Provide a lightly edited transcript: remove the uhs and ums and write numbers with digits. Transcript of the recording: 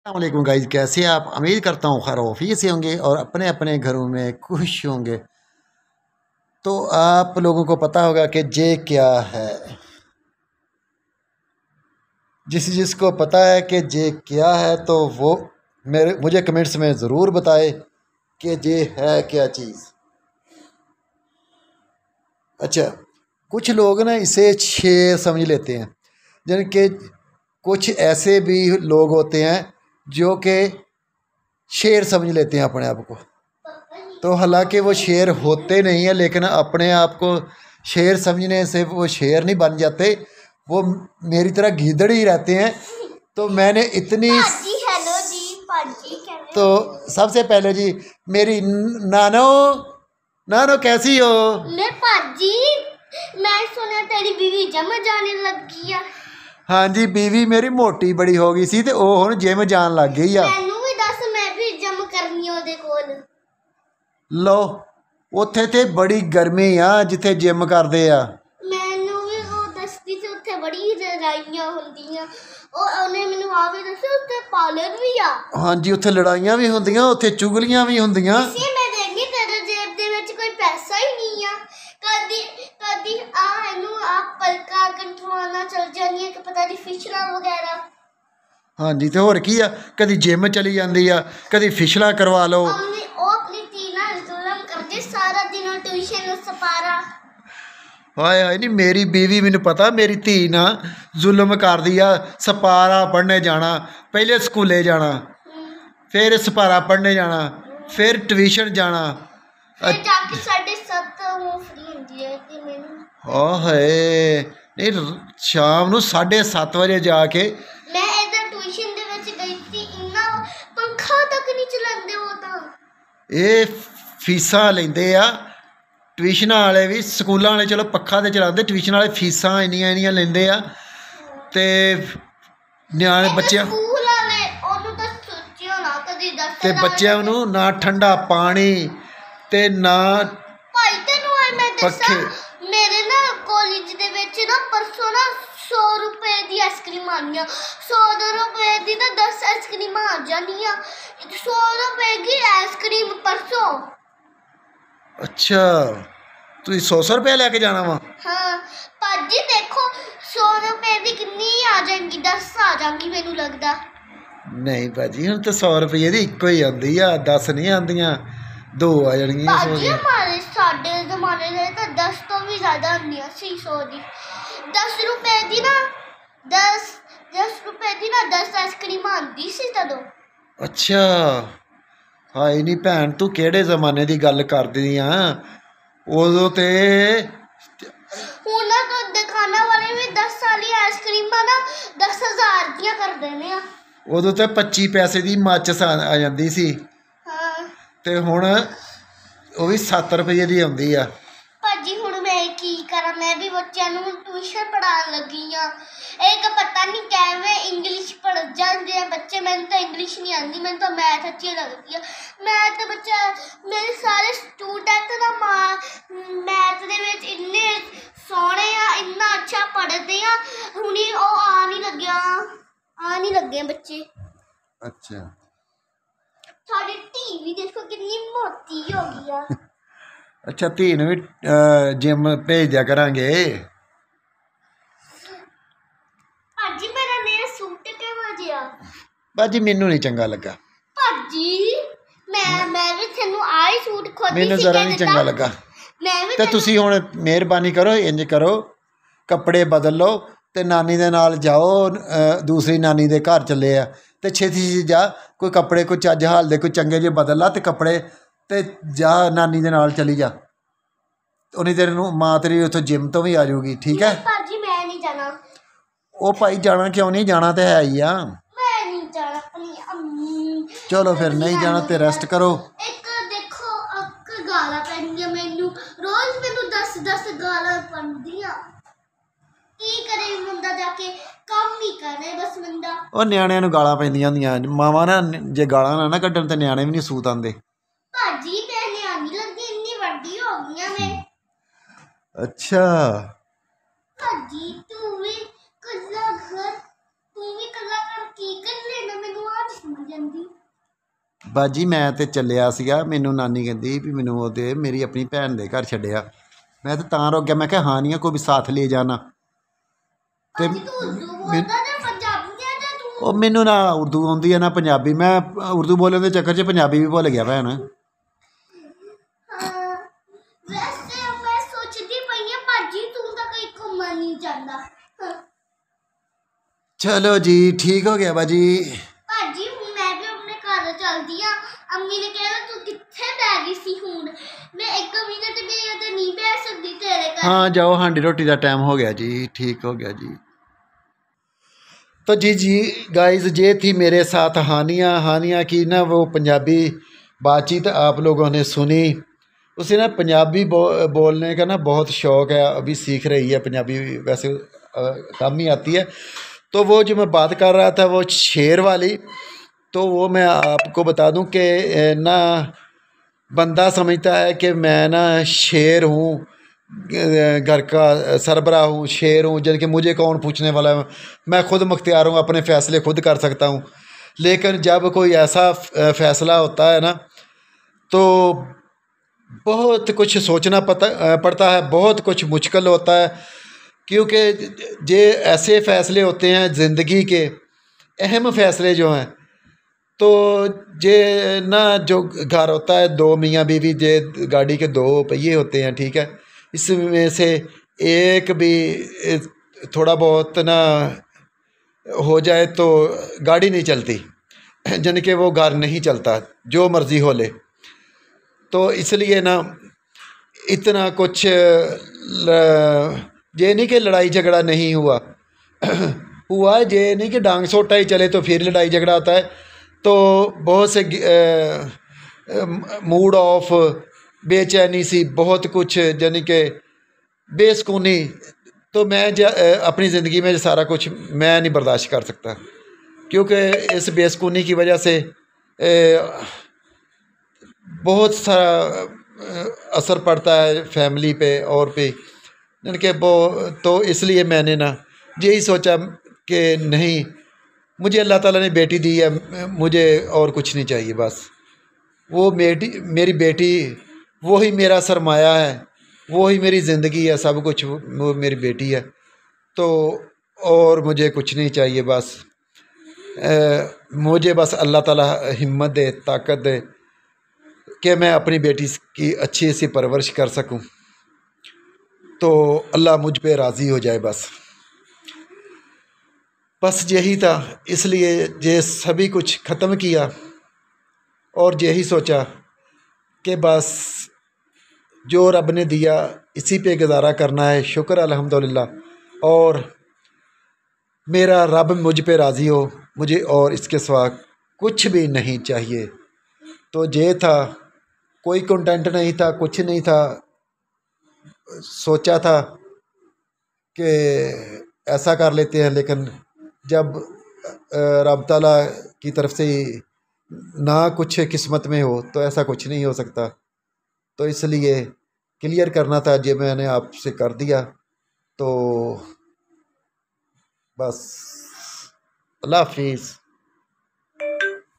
अस्सलामुअलैकुम गाइस, कैसे हैं आप। उम्मीद करता हूँ खैर ऑफिस से होंगे और अपने अपने घरों में खुश होंगे। तो आप लोगों को पता होगा कि जे क्या है। जिसको पता है कि जे क्या है तो वो मुझे कमेंट्स में ज़रूर बताए कि जे है क्या चीज़। अच्छा, कुछ लोग ना इसे शेर समझ लेते हैं, जिनके कुछ ऐसे भी लोग होते हैं जो कि शेर समझ लेते हैं अपने आप को। तो हालांकि वो शेर होते नहीं है, लेकिन अपने आप को शेर समझने से वो शेर नहीं बन जाते, वो मेरी तरह गीदड़ ही रहते हैं। तो मैंने इतनी हेलो जी पाजी तो सबसे पहले जी मेरी नानो नानो कैसी हो। मैं पाजी मैं सुना तेरी बीवी जिम जाने लगी है। हाँ जी, बीवी मेरी मोटी बड़ी हो गई सी ते ਉਹ ਹੁਣ ਜਿਮ ਜਾਣ ਲੱਗ ਗਈ ਆ। ਮੈਨੂੰ ਵੀ ਦੱਸ, ਮੈਂ ਵੀ ਜਿਮ ਕਰਨੀ ਉਹਦੇ ਕੋਲ। ਲੋ ਉੱਥੇ ਤੇ ਬੜੀ ਗਰਮੀ ਆ ਜਿੱਥੇ ਜਿਮ ਕਰਦੇ ਆ। ਮੈਨੂੰ ਵੀ ਉਹ ਦੱਸਦੀ ਸੀ ਉੱਥੇ ਬੜੀ ਲੜਾਈਆਂ ਹੁੰਦੀਆਂ। ਉਹਨੇ ਮੈਨੂੰ ਆ ਵੀ ਦੱਸਿਆ ਉੱਥੇ ਪਾਰਲਰ ਵੀ ਆ। ਹਾਂਜੀ, ਉੱਥੇ ਲੜਾਈਆਂ ਵੀ ਹੁੰਦੀਆਂ, ਉੱਥੇ ਚੁਗਲੀਆਂ ਵੀ ਹੁੰਦੀਆਂ। ਇਸੇ ਮੈਂ ਦੇਖੀ ਤੇਰੇ ਜੇਬ ਦੇ ਵਿੱਚ ਕੋਈ ਪੈਸਾ ਹੀ ਨਹੀਂ ਆ। ਕਦੀ ਕਦੀ ਇਹਨੂੰ ਪਲਕਾਂ ਕੰਟਰੋਲਾਂ ਚਲ ਜਾਂਦੀਆਂ ਕਿ ਪਤਾ ਨਹੀਂ ਫਿਸ਼ਲਾਂ ਵਗੈਰਾ। ਹਾਂਜੀ, ਤੇ ਹੋਰ ਕੀ ਆ, ਕਦੀ ਜਿਮ ਚਲੀ ਜਾਂਦੀ ਆ, ਕਦੀ ਫਿਸ਼ਲਾਂ ਕਰਵਾ ਲਓ। ਉਹ ਆਪਣੀ ਧੀ ਨਾਲ ਜ਼ੁਲਮ ਕਰਦੇ ਸਾਰਾ ਦਿਨ ਟਿਊਸ਼ਨ ਸਪਾਰਾ। ਹਾਏ ਹਾਏ, ਨਹੀਂ ਮੇਰੀ ਬੀਵੀ ਮੈਨੂੰ ਪਤਾ ਮੇਰੀ ਧੀ ਨਾਲ ਜ਼ੁਲਮ ਕਰਦੀ ਆ। ਸਪਾਰਾ ਪੜ੍ਹਨੇ ਜਾਣਾ, ਪਹਿਲੇ ਸਕੂਲੇ ਜਾਣਾ, ਫਿਰ ਸਪਾਰਾ ਪੜ੍ਹਨੇ ਜਾਣਾ, ਫਿਰ ਟਿਊਸ਼ਨ ਜਾਣਾ। ਫਿਰ ਜਾ ਕੇ 7:30 ਉਹ ਫ੍ਰੀ ਹੁੰਦੀ ਹੈ ਤੇ ਮੈਨੂੰ ਹਾਏ, ਨਹੀਂ ਸ਼ਾਮ ਨੂੰ 7:30 ਵਜੇ ਜਾ ਕੇ ਮੈਂ ਇੱਧਰ ਟਿਊਸ਼ਨ ਦੇ ਵਿੱਚ ਗਈ ਸੀ। ਇੰਨਾ ਪੰਖਾ ਤੱਕ ਨਹੀਂ ਚਲਾਉਂਦੇ ਉਹ ਤਾਂ। ਇਹ ਫੀਸਾਂ ਲੈਂਦੇ ਆ ਟਿਊਸ਼ਨਾਂ ਵਾਲੇ ਵੀ, ਸਕੂਲਾਂ ਵਾਲੇ ਚਲੋ ਪੱਖਾ ਤੇ ਚਲਾਉਂਦੇ, ਟਿਊਸ਼ਨ ਵਾਲੇ ਫੀਸਾਂ ਇੰਨੀਆਂ ਲੈਂਦੇ ਆ। ਤੇ ਨਿਆਣੇ ਬੱਚਿਆਂ ਸਕੂਲ ਵਾਲੇ ਉਹਨੂੰ ਤਾਂ ਸੋਚਿਓ ਨਾ ਕਦੀ ਦੱਸ। ਤੇ ਬੱਚਿਆਂ ਨੂੰ ਨਾ ਠੰਡਾ ਪਾਣੀ ਤੇ ਨਾ ਭਾਈ ਤੈਨੂੰ ਮੈਂ ਦੱਸਾਂ, ਮੇਰੇ ਨਾ ਕਾਲਜ ਦੇ ਵਿੱਚ ਨਾ ਪਰਸੋਂ ਨਾ 100 ਰੁਪਏ ਦੀ ਆਈਸਕ੍ਰੀਮ ਆਉਣੀਆਂ। 100 ਰੁਪਏ ਦੀ ਤਾਂ 10 ਆਈਸਕ੍ਰੀਮਾਂ ਆ ਜਾਂਦੀਆਂ। 100 ਰੁਪਏ ਦੀ ਆਈਸਕ੍ਰੀਮ ਪਰਸੋਂ। ਅੱਛਾ, ਤੁਸੀਂ 100 ਰੁਪਏ ਲੈ ਕੇ ਜਾਣਾ ਵਾ। ਹਾਂ ਭਾਜੀ ਦੇਖੋ 100 ਰੁਪਏ ਦੀ ਕਿੰਨੀ ਆ ਜਾਏਗੀ, 10 ਆ ਜਾਣਗੀ ਮੈਨੂੰ ਲੱਗਦਾ। ਨਹੀਂ ਭਾਜੀ, ਹੁਣ ਤਾਂ 100 ਰੁਪਏ ਦੀ ਇੱਕੋ ਹੀ ਆਉਂਦੀ ਆ, 10 ਨਹੀਂ ਆਉਂਦੀਆਂ, 2 ਆ ਜਾਣਗੀਆਂ। ਭਾਜੀ ਸਾਡੇ ਜ਼ਮਾਨੇ ਦੇ ਤਾਂ 10 ਤੋਂ ਵੀ ਜ਼ਿਆਦਾ ਹੁੰਦੀਆਂ ਸੀ 100 ਦੀ। 10 ਰੁਪਏ ਦੀ ਨਾ 10 ਰੁਪਏ ਦੀ ਨਾ 10 ਆਈਸਕ੍ਰੀਮ ਆਉਂਦੀ ਸੀ ਤਦੋਂ। ਅੱਛਾ, ਹਾਏ ਨਹੀਂ ਭੈਣ, ਤੂੰ ਕਿਹੜੇ ਜ਼ਮਾਨੇ ਦੀ ਗੱਲ ਕਰਦੀ ਆ। ਉਦੋਂ ਤੇ ਹੁਣ ਨਾ ਦੁਕਾਨਾਂ ਵਾਲੇ ਵੀ 10 ਵਾਲੀ ਆਈਸਕ੍ਰੀਮਾਂ ਨਾ 10,000 ਦੀਆਂ ਕਰ ਦੇਣੇ ਆ। ਉਦੋਂ ਤੇ 25 ਪੈਸੇ ਦੀ ਮਾਚਿਸ ਆ ਜਾਂਦੀ ਸੀ, ਹਾਂ ਤੇ ਹੁਣ ਉਹ ਵੀ 7 ਰੁਪਏ ਦੀ ਆਉਂਦੀ ਆ। ਭਾਜੀ ਹੁਣ ਮੈਂ ਕੀ ਕਰਾਂ, ਮੈਂ ਵੀ ਬੱਚਿਆਂ ਨੂੰ ਟਿਊਸ਼ਨ ਪੜ੍ਹਾਉਣ ਲੱਗੀ ਆ। ਇੱਕ ਪਤਾ ਨਹੀਂ ਕਿਵੇਂ ਇੰਗਲਿਸ਼ ਪੜ੍ਹ ਜਾਂਦੇ ਆ ਬੱਚੇ। ਮੈਨੂੰ ਤਾਂ ਇੰਗਲਿਸ਼ ਨਹੀਂ ਆਉਂਦੀ, ਮੈਨੂੰ ਤਾਂ ਮੈਥ ਅੱਛੀ ਲੱਗਦੀ ਆ। ਮੈਥ ਬੱਚਾ ਮੇਰੇ ਸਾਰੇ ਸਟੂਡੈਂਟ ਨਾ ਮੈਥ ਦੇ ਵਿੱਚ ਇੰਨੇ ਸੋਹਣੇ ਆ, ਇੰਨਾ ਅੱਛਾ ਪੜ੍ਹਦੇ ਆ। ਹੁਣੀ ਉਹ ਆ ਨਹੀਂ ਲੱਗੇ ਬੱਚੇ। ਅੱਛਾ, ਸਾਡੀ ਧੀ ਵੀ ਦੇਖੋ ਕਿੰਨੀ ਮੋਟੀ ਹੋ ਗਈ ਆ। ਅੱਛਾ, ਧੀ ਨੂੰ ਵੀ ਜਿਮ ਭੇਜ ਦਿਆ ਕਰਾਂਗੇ। ਭਾਜੀ ਮੇਰਾ ਨਵਾਂ ਸੂਟ ਕਿਹੋ ਜਿਹਾ? ਬਾਜੀ ਮੈਨੂੰ ਨਹੀਂ ਚੰਗਾ ਲੱਗਾ। ਭਾਜੀ ਮੈਂ ਵੀ ਤੈਨੂੰ ਆਈ ਸੂਟ ਖੁਦ ਹੀ ਮੈਨੂੰ ਜ਼ਰਾ ਨਹੀਂ ਚੰਗਾ ਲੱਗਾ। ਮੈਂ ਵੀ ਤੇ ਤੁਸੀਂ ਹੁਣ ਮਿਹਰਬਾਨੀ ਕਰੋ, ਇੰਜ ਕਰੋ, ਕੱਪੜੇ ਬਦਲ ਲਓ ਤੇ ਨਾਨੀ ਦੇ ਨਾਲ ਜਾਓ। ਦੂਸਰੀ ਨਾਨੀ ਦੇ ਘਰ ਚੱਲੇ ਆ ਤੇ ਛੇਤੀ ਜਾ, ਕੋਈ ਕੱਪੜੇ ਕੋਈ ਚੱਜ ਹਾਲ ਦੇ ਕੋਈ ਚੰਗੇ ਜਿਹੇ ਬਦਲ ਲਾ ਤੇ ਕੱਪੜੇ ਤੇ ਜਾ ਨਾਨੀ ਦੇ ਨਾਲ ਚਲੀ ਜਾ। ਉਨੀ ਦੇਰ ਨੂੰ ਮਾਂ ਤੇਰੀ ਉੱਥੋਂ ਜਿਮ ਤੋਂ ਵੀ ਆ ਜਾਊਗੀ। ਠੀਕ ਹੈ ਭਾਜੀ ਮੈਂ ਨਹੀਂ ਜਾਣਾ। ਉਹ ਭਾਈ ਜਾਣਾ ਕਿਉਂ ਨਹੀਂ, ਜਾਣਾ ਤੇ ਹੈ ਹੀ ਆ। ਮੈਂ ਨਹੀਂ ਜਾਣਾ ਆਪਣੀ ਅੰਮੀ। ਚਲੋ ਫਿਰ ਨਹੀਂ ਜਾਣਾ ਤੇ ਰੈਸਟ ਕਰੋ। ਇੱਕ ਦੇਖੋ ਗਾਲਾਂ ਪੈਂਦੀਆਂ ਮੈਨੂੰ ਰੋਜ਼, ਮੈਨੂੰ 10 ਗਾਲਾਂ ਪੈਂਦੀਆਂ। ਕੀ ਕਰੇ ਬੰਦਾ, ਜਾ ਕੇ ਕੰਮ ਹੀ ਕਰੇ ਬਸ ਬੰਦਾ। ਉਹ ਨਿਆਣਿਆਂ ਨੂੰ ਗਾਲਾਂ ਪੈਂਦੀਆਂ ਹੁੰਦੀਆਂ, ਮਾਵਾਂ ਨਾ ਜੇ ਗਾਲਾਂ ਨਾ ਕੱਢਣ ਤੇ ਨਿਆਣੇ ਵੀ ਨਹੀਂ ਸੂਤ ਆਉਂਦੇ। ਭਾਜੀ ਮੈਂ ਨਿਆਣੀ ਲੱਗਦੀ, ਇੰਨੀ ਵੱਡੀ ਹੋ ਗਈ ਆ ਮੈਂ। ਅੱਛਾ ਭਾਜੀ ਤੂੰ ਵੀ ਕੱਲਾ ਘਰ ਕੀ ਕਰ ਲੈਣਾ ਮੈਨੂੰ ਆ ਦੱਸਣਾ। ਜਾਂਦੀ। ਬਾਜੀ ਮੈਂ ਤੇ ਚੱਲਿਆ ਸੀਗਾ, ਮੈਨੂੰ ਨਾਨੀ ਕਹਿੰਦੀ ਵੀ ਮੈਨੂੰ ਉਹਦੇ ਮੇਰੀ ਆਪਣੀ ਭੈਣ ਦੇ ਘਰ ਛੱਡਿਆ। ਮੈਂ ਤਾਂ ਰੁਕ ਗਿਆ, ਮੈਂ ਕਿਹਾ ਹਾਂ ਨਹੀਂ को भी साथ ले जाना। ਤੇ ਉਹ ਮੈਨੂੰ ਨਾ ਉਰਦੂ ਆਉਂਦੀ ਹੈ ਨਾ ਪੰਜਾਬੀ, ਮੈਂ ਉਰਦੂ ਬੋਲਣ ਦੇ ਚੱਕਰ 'ਚ ਪੰਜਾਬੀ ਵੀ ਭੁੱਲ ਗਿਆ ਭੈਣ। ਵੈਸੇ ਮੈਂ ਸੋਚਦੀ ਪਈ ਆ ਭਾਜੀ ਤੂੰ ਤਾਂ ਕहीं ਘੁੰਮਣ ਨਹੀਂ ਜਾਂਦਾ। ਚਲੋ ਜੀ ਠੀਕ ਹੋ ਗਿਆ ਬਾਜੀ। ਭਾਜੀ ਹੁਣ ਮੈਂ ਵੀ ਆਪਣੇ ਘਰ ਚਲਦੀ ਆ। ਅੰਮੀ ਨੇ ਕਿਹਾ ਤੂੰ ਕਿੱਥੇ ਬਹਿ ਗਈ ਸੀ, ਹੁਣ ਮੈਂ 1 ਮਿੰਟ ਵੀ ਤੇ ਨਹੀਂ ਬਹਿ ਸਕਦੀ ਤੇਰੇ ਘਰ। हाँ जाओ, हांडी रोटी का टाइम हो गया जी, ठीक हो गया जी। तो जी गाइस ये थी मेरे साथ हानिया की ना वो पंजाबी बातचीत आप लोगों ने सुनी। उसे ना पंजाबी बोलने का ना बहुत शौक़ है, अभी सीख रही है पंजाबी, वैसे कम ही आती है। तो वो जो मैं बात कर रहा था वो शेर वाली, तो वो मैं आपको बता दूं कि ना बंदा समझता है कि मैं ना शेर हूँ, घर का सरबराह हूँ, शेर हूँ, जन कि मुझे कौन पूछने वाला है, मैं खुद मुख्तियार हूँ, अपने फ़ैसले खुद कर सकता हूँ। लेकिन जब कोई ऐसा फ़ैसला होता है ना तो बहुत कुछ सोचना पड़ता है, बहुत कुछ मुश्किल होता है, क्योंकि ये ऐसे फ़ैसले होते हैं ज़िंदगी के अहम फ़ैसले जो हैं। तो ये ना जो घर होता है 2 मियाँ बीवी, ये गाड़ी के 2 पहिए होते हैं, ठीक है, इसमें से एक भी थोड़ा बहुत ना हो जाए तो गाड़ी नहीं चलती, यानी कि वो घर नहीं चलता, जो मर्ज़ी हो ले। तो इसलिए ना इतना कुछ ये नहीं कि लड़ाई झगड़ा नहीं हुआ हुआ, ये नहीं कि डांग सोटा ही चले तो फिर लड़ाई झगड़ा होता है। तो बहुत से मूड ऑफ, बेचैनी सी, बहुत कुछ, यानी कि बेसुकूनी, तो मैं अपनी ज़िंदगी में सारा कुछ मैं नहीं बर्दाश्त कर सकता, क्योंकि इस बेसुकूनी की वजह से बहुत सारा असर पड़ता है फैमिली पे और पे, यानी कि वो, तो इसलिए मैंने ना यही सोचा कि नहीं, मुझे अल्लाह ताला ने बेटी दी है, मुझे और कुछ नहीं चाहिए, बस वो मेरी बेटी वही मेरा सरमाया है, वही मेरी ज़िंदगी है, सब कुछ वो मेरी बेटी है। तो और मुझे कुछ नहीं चाहिए, बस मुझे बस अल्लाह ताला हिम्मत दे, ताकत दे कि मैं अपनी बेटी की अच्छी सी परवरिश कर सकूं। तो अल्लाह मुझ पे राज़ी हो जाए, बस यही था। इसलिए ये सभी कुछ ख़त्म किया और यही सोचा कि बस जो रब ने दिया इसी पे गुजारा करना है, शुक्र अल्हम्दुलिल्लाह, और मेरा रब मुझ पे राज़ी हो, मुझे और इसके सिवा कुछ भी नहीं चाहिए। तो ये था, कोई कंटेंट नहीं था, कुछ नहीं था, सोचा था कि ऐसा कर लेते हैं, लेकिन जब रब ताला की तरफ से ना कुछ किस्मत में हो तो ऐसा कुछ नहीं हो सकता। तो इसलिए क्लियर करना था, ये मैंने आपसे कर दिया। तो बस अल्लाह हाफिज़।